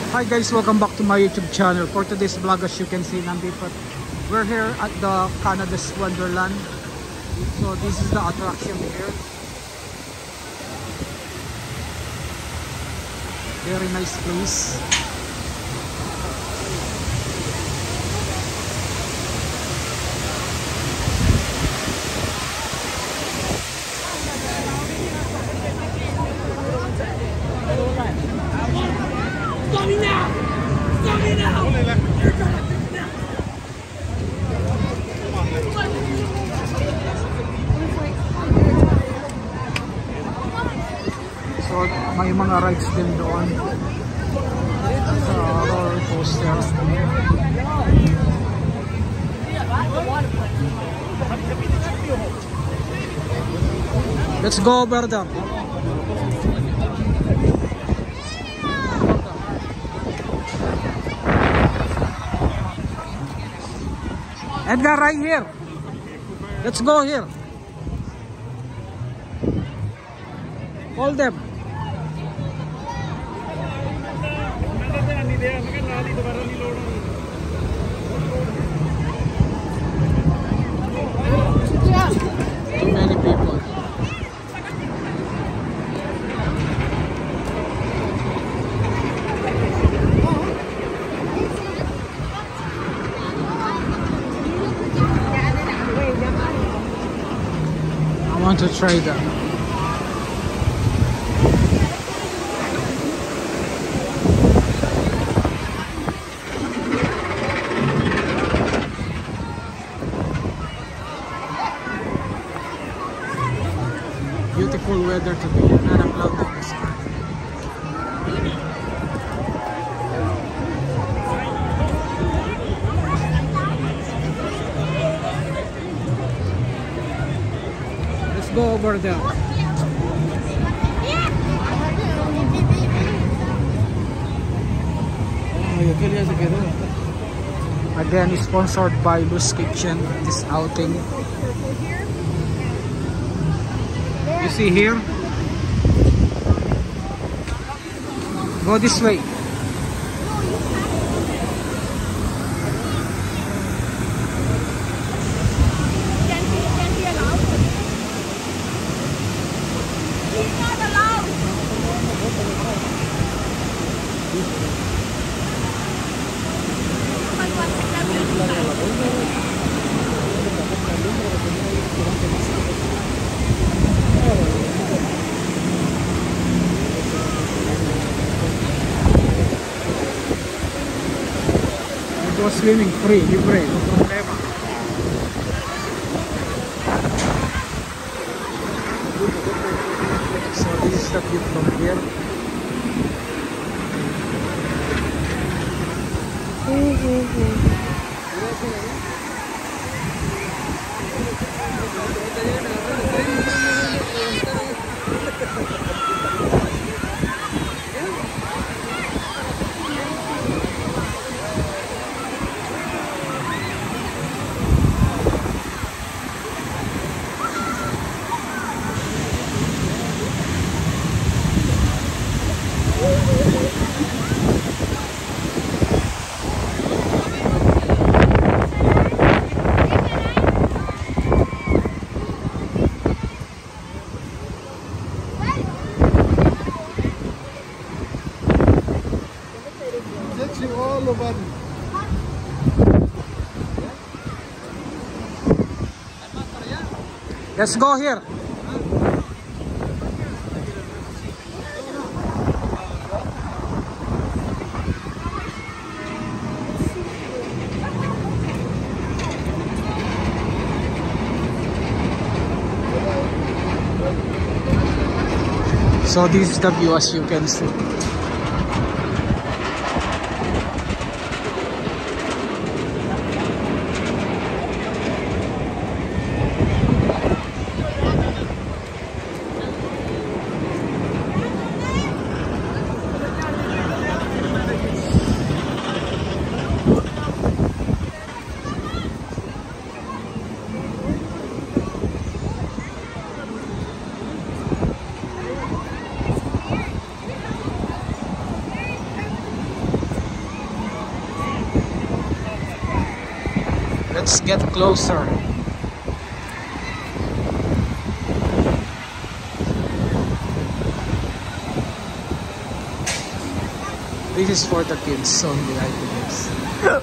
Hi guys, welcome back to my YouTube channel. For today's vlog, as you can see, we're here at the Canada's Wonderland. So this is the attraction here. Very nice place. So may mga rides din doon sa roller coaster. Let's go over there. Edgar, right here. Let's go here. Hold them. Too many people. I want to try that. Beautiful weather today, not a cloud in the sky. Let's go over there. Again, sponsored by Lou's Kitchen, this outing. You see here? Go this way. Go swimming free, libre, no problema. So this is the view from here. Let's go here. So this is the view, as you can see. Let's get closer. This is for the kids only, I believe.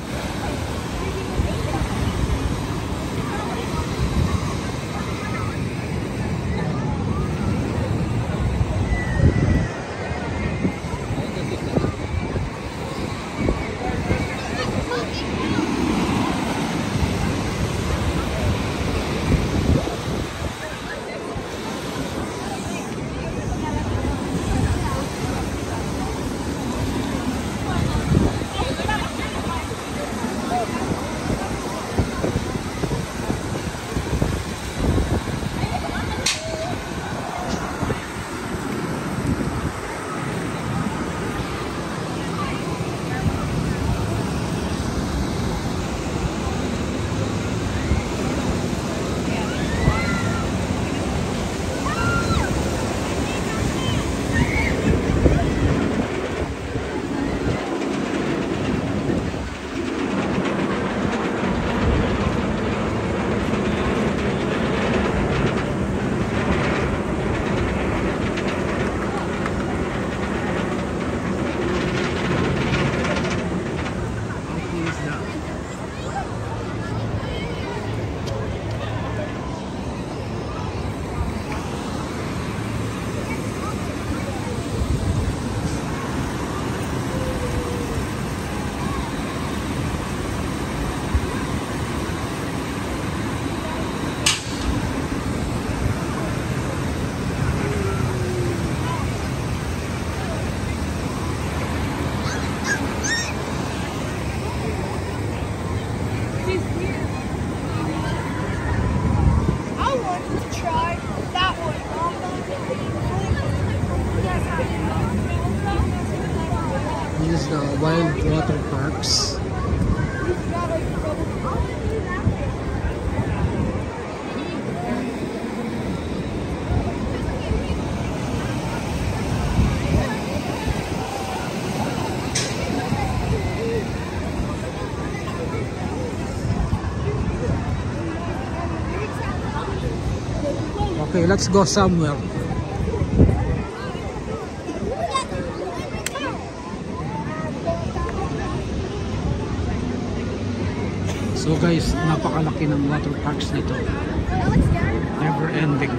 This is the Wild Water Parks. Okay, let's go somewhere. So guys, napakalaki ng water parks nito. Never ending.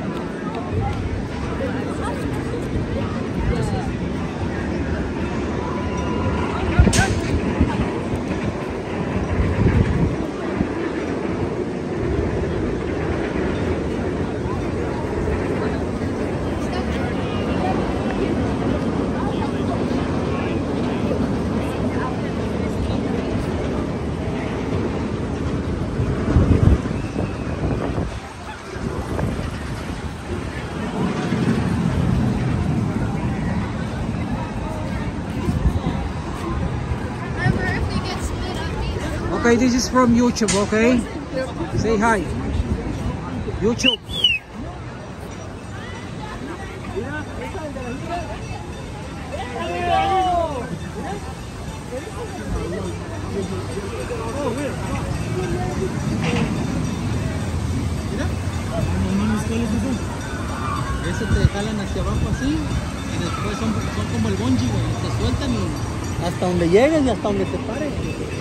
Okay, this is from YouTube, okay? Say hi. YouTube. Eso te jalan hacia abajo así y después son como el bungee, güey, te sueltan y hasta donde llegues y hasta donde te pares.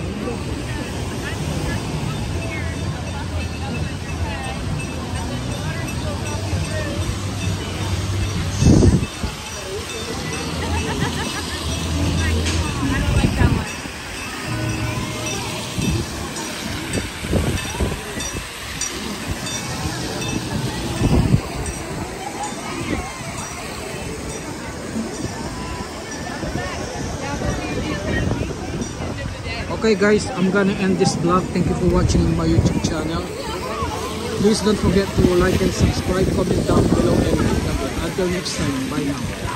Okay guys, I'm gonna end this vlog. Thank you for watching on my YouTube channel. Please don't forget to like and subscribe, comment down below, and until next time, bye now.